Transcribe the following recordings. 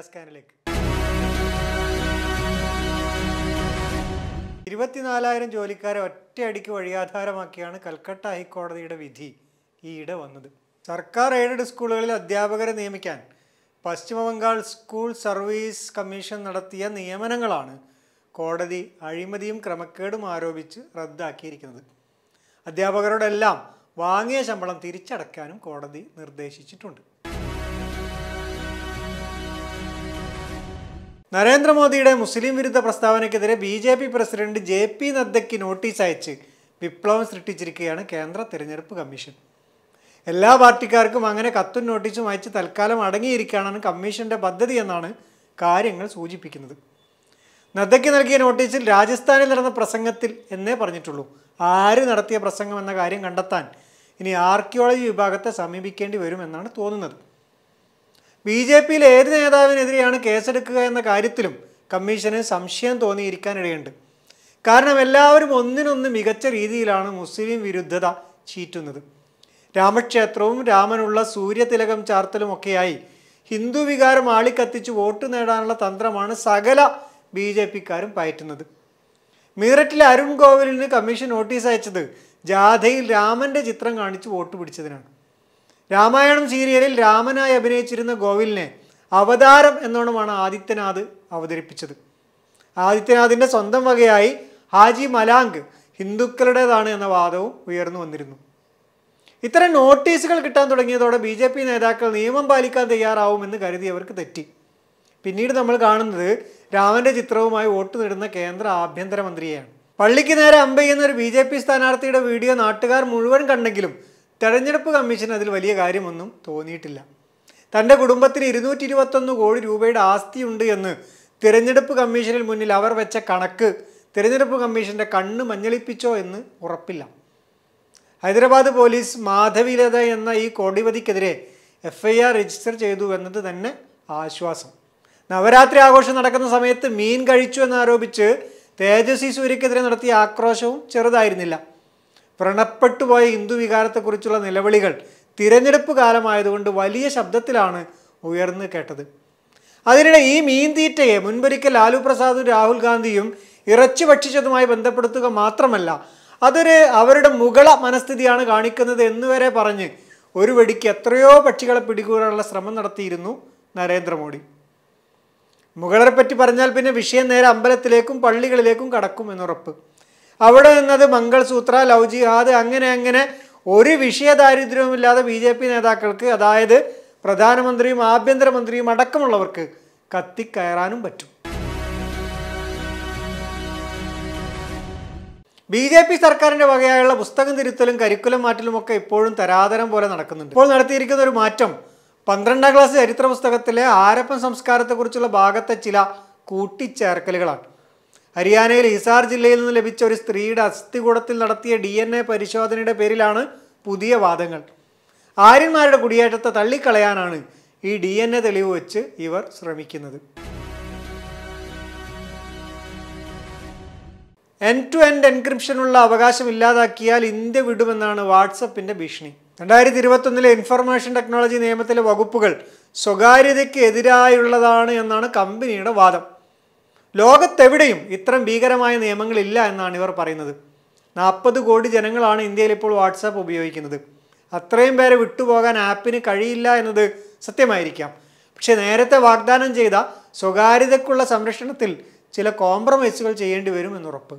സ്കാനിലേക്ക് 24,000 ജോലിക്കാരെ ഒറ്റയടിക്ക് വഴിയാധാരമാക്കിയാണ് കൽക്കട്ട ഹൈക്കോടതിയുടെ വിധി ഈയിടെ വന്നത്. സർക്കാർ എയ്ഡഡ് സ്കൂളുകളിൽ അധ്യാപകരെ നിയമിക്കാൻ പശ്ചിമ ബംഗാൾ സ്കൂൾ സർവീസ് കമ്മീഷൻ നടത്തിയ നിയമനങ്ങളാണ് കോടതി അഴിമതിയും ക്രമക്കേടും ആരോപിച്ച് റദ്ദാക്കിയിരിക്കുന്നത്. അധ്യാപകരോടെല്ലാം വാങ്ങിയ ശമ്പളം തിരിച്ചടയ്ക്കാനും കോടതി നിർദ്ദേശിച്ചിട്ടുണ്ട്. നരേന്ദ്രമോദിയുടെ മുസ്ലിം വിരുദ്ധ പ്രസ്താവനയ്ക്കെതിരെ BJP പ്രസിഡന്റ് JP നദ്ദയ്ക്ക് നോട്ടീസ് അയച്ച് വിപ്ലവം സൃഷ്ടിച്ചിരിക്കുകയാണ് കേന്ദ്ര തിരഞ്ഞെടുപ്പ് കമ്മീഷൻ. എല്ലാ പാർട്ടിക്കാർക്കും അങ്ങനെ കത്തും നോട്ടീസും അയച്ച് തൽക്കാലം അടങ്ങിയിരിക്കാനാണ് കമ്മീഷന്റെ പദ്ധതി എന്നാണ് കാര്യങ്ങൾ സൂചിപ്പിക്കുന്നത്. നദ്ദയ്ക്ക് നൽകിയ നോട്ടീസിൽ രാജസ്ഥാനിൽ നടന്ന പ്രസംഗത്തിൽ എന്നേ പറഞ്ഞിട്ടുള്ളൂ. ആര് നടത്തിയ പ്രസംഗം എന്ന കാര്യം കണ്ടെത്താൻ ഇനി ആർക്കിയോളജി വിഭാഗത്തെ സമീപിക്കേണ്ടി വരുമെന്നാണ് തോന്നുന്നത്. BJPയിലെ ഏത് നേതാവിനെതിരെയാണ് കേസെടുക്കുക എന്ന കാര്യത്തിലും കമ്മീഷന് സംശയം തോന്നിയിരിക്കാനിടയുണ്ട്. കാരണം എല്ലാവരും ഒന്നിനൊന്ന് മികച്ച രീതിയിലാണ് മുസ്ലിം വിരുദ്ധത ചീറ്റുന്നത്. രാമക്ഷേത്രവും രാമനുള്ള സൂര്യതിലകം ചാർത്തലുമൊക്കെയായി ഹിന്ദു വികാരം ആളിക്കത്തിച്ച് വോട്ട് നേടാനുള്ള തന്ത്രമാണ് സകല BJPക്കാരും പയറ്റുന്നത്. മീററ്റിലെ അരുൺ ഗോവലിന് കമ്മീഷൻ നോട്ടീസ് അയച്ചത് ജാഥയിൽ രാമൻ്റെ ചിത്രം കാണിച്ച് വോട്ട് പിടിച്ചതിനാണ്. രാമായണം സീരിയലിൽ രാമനായി അഭിനയിച്ചിരുന്ന ഗോവിലിനെ അവതാരം എന്നോണമാണ് ആദിത്യനാഥ് അവതരിപ്പിച്ചത്. ആദിത്യനാഥിൻ്റെ സ്വന്തം വകയായി ഹാജി മലാങ്ക് ഹിന്ദുക്കളുടേതാണ് എന്ന വാദവും ഉയർന്നു വന്നിരുന്നു. ഇത്തരം നോട്ടീസുകൾ കിട്ടാൻ തുടങ്ങിയതോടെ BJP നേതാക്കൾ നിയമം പാലിക്കാൻ തയ്യാറാവുമെന്ന് കരുതിയവർക്ക് തെറ്റി. പിന്നീട് നമ്മൾ കാണുന്നത് രാമൻ്റെ ചിത്രവുമായി വോട്ട് നേടുന്ന കേന്ദ്ര ആഭ്യന്തരമന്ത്രിയെയാണ്. പള്ളിക്ക് നേരെ അമ്പെയ്യുന്ന ഒരു BJP സ്ഥാനാർത്ഥിയുടെ വീഡിയോ നാട്ടുകാർ മുഴുവൻ കണ്ടെങ്കിലും തെരഞ്ഞെടുപ്പ് കമ്മീഷൻ അതിൽ വലിയ കാര്യമൊന്നും തോന്നിയിട്ടില്ല. തൻ്റെ കുടുംബത്തിന് 221 കോടി രൂപയുടെ ആസ്തിയുണ്ട് എന്ന് തിരഞ്ഞെടുപ്പ് കമ്മീഷനിൽ മുന്നിൽ അവർ വെച്ച കണക്ക് തിരഞ്ഞെടുപ്പ് കമ്മീഷൻ്റെ കണ്ണ് മഞ്ഞളിപ്പിച്ചോ എന്ന് ഉറപ്പില്ല. ഹൈദരാബാദ് പോലീസ് മാധവിലത എന്ന ഈ കോടിപതിക്കെതിരെ FIR രജിസ്റ്റർ ചെയ്തു എന്നത് തന്നെ ആശ്വാസം. നവരാത്രി ആഘോഷം നടക്കുന്ന സമയത്ത് മീൻ കഴിച്ചു എന്നാരോപിച്ച് തേജസ്വി സൂര്യക്കെതിരെ നടത്തിയ ആക്രോശവും ചെറുതായിരുന്നില്ല. വ്രണപ്പെട്ടുപോയ ഹിന്ദു വികാരത്തെക്കുറിച്ചുള്ള നിലവിളികൾ തിരഞ്ഞെടുപ്പ് കാലമായതുകൊണ്ട് വലിയ ശബ്ദത്തിലാണ് ഉയർന്നു കേട്ടത്. അതിനിടെ ഈ മീൻ തീറ്റയെ മുൻപൊരിക്കൽ ലാലു പ്രസാദും രാഹുൽ ഗാന്ധിയും ഇറച്ചി ഭക്ഷിച്ചതുമായി ബന്ധപ്പെടുത്തുക മാത്രമല്ല, അവരുടെ മുകള മനസ്ഥിതിയാണ് കാണിക്കുന്നത് എന്നുവരെ പറഞ്ഞ് ഒരു വെടിക്ക് എത്രയോ പക്ഷികളെ പിടികൂടാനുള്ള ശ്രമം നടത്തിയിരുന്നു നരേന്ദ്രമോദി. മുഗളരെ പറ്റി പറഞ്ഞാൽ പിന്നെ വിഷയം നേരെ അമ്പലത്തിലേക്കും പള്ളികളിലേക്കും കടക്കും എന്നുറപ്പ്. അവിടെ നിന്നത് മംഗൾസൂത്ര, ലവ് ജിഹാദ്, അങ്ങനെ ഒരു വിഷയദാരിദ്ര്യവുമില്ലാതെ BJP നേതാക്കൾക്ക്, അതായത് പ്രധാനമന്ത്രിയും ആഭ്യന്തരമന്ത്രിയും അടക്കമുള്ളവർക്ക് കത്തിക്കയറാനും പറ്റും. BJP സർക്കാരിൻ്റെ വകയായുള്ള പുസ്തകം തിരുത്തലും കരിക്കുലം മാറ്റലുമൊക്കെ ഇപ്പോഴും തരാതരം പോലെ നടക്കുന്നുണ്ട്. ഇപ്പോൾ നടത്തിയിരിക്കുന്ന ഒരു മാറ്റം 12ാം ക്ലാസ് ചരിത്ര പുസ്തകത്തിലെ ഹാരപ്പൻ സംസ്കാരത്തെക്കുറിച്ചുള്ള ഭാഗത്തെ ചില കൂട്ടിച്ചേർക്കലുകളാണ്. ഹരിയാനയിൽ ഹിസാർ ജില്ലയിൽ നിന്ന് ലഭിച്ച ഒരു സ്ത്രീയുടെ അസ്ഥികൂടത്തിൽ നടത്തിയ DNA പരിശോധനയുടെ പേരിലാണ് പുതിയ വാദങ്ങൾ. ആര്യന്മാരുടെ കുടിയേറ്റത്തെ തള്ളിക്കളയാനാണ് ഈ DNA തെളിവ് വെച്ച് ഇവർ ശ്രമിക്കുന്നത്. end-to-end എൻക്രിപ്ഷനുള്ള അവകാശം ഇല്ലാതാക്കിയാൽ ഇന്ത്യ വിടുമെന്നാണ് വാട്സപ്പിൻ്റെ ഭീഷണി. 2021 ഇൻഫർമേഷൻ ടെക്നോളജി നിയമത്തിലെ വകുപ്പുകൾ സ്വകാര്യതയ്ക്ക് എതിരായുള്ളതാണ് എന്നാണ് കമ്പനിയുടെ വാദം. ലോകത്തെവിടെയും ഇത്തരം ഭീകരമായ നിയമങ്ങളില്ല എന്നാണ് ഇവർ പറയുന്നത്. 40 കോടി ജനങ്ങളാണ് ഇന്ത്യയിൽ ഇപ്പോൾ വാട്സാപ്പ് ഉപയോഗിക്കുന്നത്. അത്രയും പേരെ വിട്ടുപോകാൻ ആപ്പിന് കഴിയില്ല എന്നത് സത്യമായിരിക്കാം. പക്ഷേ നേരത്തെ വാഗ്ദാനം ചെയ്ത സ്വകാര്യതയ്ക്കുള്ള സംരക്ഷണത്തിൽ ചില കോംപ്രമൈസുകൾ ചെയ്യേണ്ടി വരും എന്നുറപ്പ്.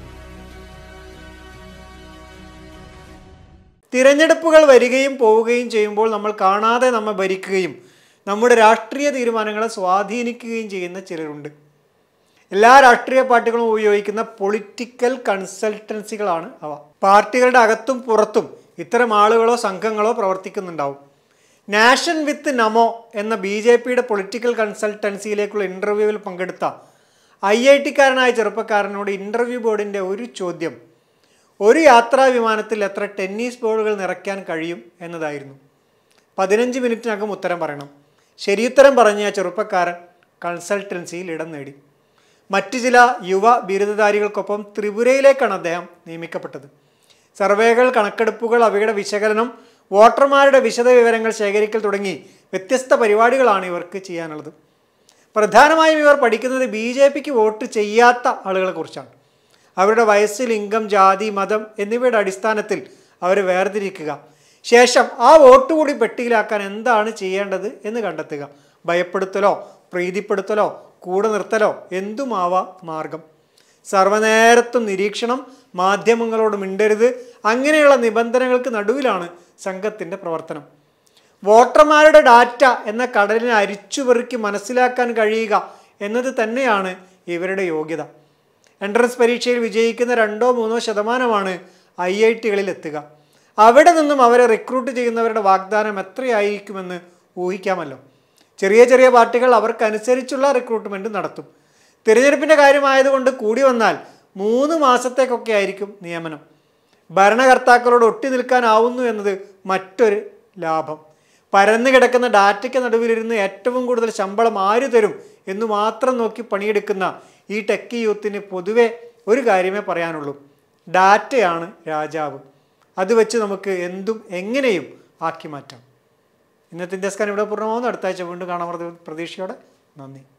തിരഞ്ഞെടുപ്പുകൾ വരികയും പോവുകയും ചെയ്യുമ്പോൾ നമ്മൾ കാണാതെ നമ്മെ ഭരിക്കുകയും നമ്മുടെ രാഷ്ട്രീയ തീരുമാനങ്ങളെ സ്വാധീനിക്കുകയും ചെയ്യുന്ന ചിലരുണ്ട്. എല്ലാ രാഷ്ട്രീയ പാർട്ടികളും ഉപയോഗിക്കുന്ന പൊളിറ്റിക്കൽ കൺസൾട്ടൻസികളാണ് അവ. പാർട്ടികളുടെ അകത്തും പുറത്തും ഇത്തരം ആളുകളോ സംഘങ്ങളോ പ്രവർത്തിക്കുന്നുണ്ടാവും. നാഷൻ വിത്ത് നമോ എന്ന BJPയുടെ പൊളിറ്റിക്കൽ കൺസൾട്ടൻസിയിലേക്കുള്ള ഇൻ്റർവ്യൂവിൽ പങ്കെടുത്ത IIT-കാരനായ ചെറുപ്പക്കാരനോട് ഇൻ്റർവ്യൂ ബോർഡിൻ്റെ ഒരു ചോദ്യം ഒരു യാത്രാ വിമാനത്തിൽ എത്ര ടെന്നീസ് ബോളുകൾ നിറയ്ക്കാൻ കഴിയും എന്നതായിരുന്നു. 15 മിനിറ്റിനകം ഉത്തരം പറയണം. ശരിയുത്തരം പറഞ്ഞ ആ ചെറുപ്പക്കാരൻ കൺസൾട്ടൻസിയിൽ ഇടം നേടി. മറ്റു ചില യുവ ബിരുദധാരികൾക്കൊപ്പം ത്രിപുരയിലേക്കാണ് അദ്ദേഹം നിയമിക്കപ്പെട്ടത്. സർവേകൾ, കണക്കെടുപ്പുകൾ, അവയുടെ വിശകലനം, വോട്ടർമാരുടെ വിശദവിവരങ്ങൾ ശേഖരിക്കൽ തുടങ്ങി വ്യത്യസ്ത പരിപാടികളാണ് ഇവർക്ക് ചെയ്യാനുള്ളത്. പ്രധാനമായും ഇവർ പഠിക്കുന്നത് BJPക്ക് വോട്ട് ചെയ്യാത്ത ആളുകളെ കുറിച്ചാണ്. അവരുടെ വയസ്സ്, ലിംഗം, ജാതി, മതം എന്നിവയുടെ അടിസ്ഥാനത്തിൽ അവരെ വേർതിരിക്കുക. ശേഷം ആ വോട്ട് കൂടി പെട്ടിയിലാക്കാൻ എന്താണ് ചെയ്യേണ്ടത് എന്ന് കണ്ടെത്തുക. ഭയപ്പെടുത്തലോ പ്രീതിപ്പെടുത്തലോ കൂടെ നിർത്തലോ എന്തുമാവാം മാർഗം. സർവ്വനേരത്തും നിരീക്ഷണം, മാധ്യമങ്ങളോട് മിണ്ടരുത്, അങ്ങനെയുള്ള നിബന്ധനകൾക്ക് നടുവിലാണ് സംഘത്തിൻ്റെ പ്രവർത്തനം. വോട്ടർമാരുടെ ഡാറ്റ എന്ന കടലിനെ അരിച്ചുപെറുക്കി മനസ്സിലാക്കാൻ കഴിയുക എന്നത് തന്നെയാണ് ഇവരുടെ യോഗ്യത. എൻട്രൻസ് പരീക്ഷയിൽ വിജയിക്കുന്ന 2-3% IITകളിൽ എത്തുക. അവിടെ നിന്നും അവരെ റിക്രൂട്ട് ചെയ്യുന്നവരുടെ വാഗ്ദാനം എത്രയായിരിക്കുമെന്ന് ഊഹിക്കാമല്ലോ. ചെറിയ ചെറിയ പാർട്ടികൾ അവർക്കനുസരിച്ചുള്ള റിക്രൂട്ട്മെൻറ്റ് നടത്തും. തിരഞ്ഞെടുപ്പിൻ്റെ കാര്യമായതുകൊണ്ട് കൂടി വന്നാൽ 3 മാസത്തേക്കൊക്കെ ആയിരിക്കും നിയമനം. ഭരണകർത്താക്കളോട് ഒട്ടി നിൽക്കാനാവുന്നു എന്നത് മറ്റൊരു ലാഭം. പരന്നു കിടക്കുന്ന ഡാറ്റയ്ക്ക് നടുവിലിരുന്ന് ഏറ്റവും കൂടുതൽ ശമ്പളം ആര് തരും എന്ന് മാത്രം നോക്കി പണിയെടുക്കുന്ന ഈ ടെക്കി യൂത്തിന് പൊതുവെ ഒരു കാര്യമേ പറയാനുള്ളൂ: ഡാറ്റയാണ് രാജാവ്. അത് വെച്ച് നമുക്ക് എന്തും എങ്ങനെയും ആക്കി മാറ്റാം. ഇന്നത്തെ ഇന്ത്യ സ്കാൻ ഇവിടെ പൂർണ്ണമാകുന്നു. അടുത്ത ആഴ്ച വീണ്ടും കാണാൻ പ്രതീക്ഷയോടെ. നന്ദി.